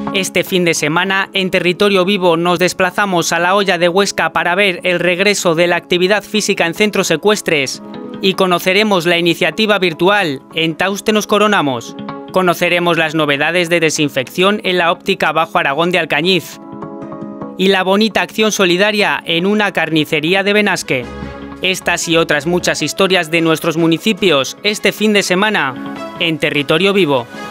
Este fin de semana, en Territorio Vivo, nos desplazamos a la Hoya de Huesca para ver el regreso de la actividad física en centros ecuestres y conoceremos la iniciativa virtual En Tauste nos coronamos. Conoceremos las novedades de desinfección en la óptica Bajo Aragón de Alcañiz y la bonita acción solidaria en una carnicería de Benasque. Estas y otras muchas historias de nuestros municipios este fin de semana en Territorio Vivo.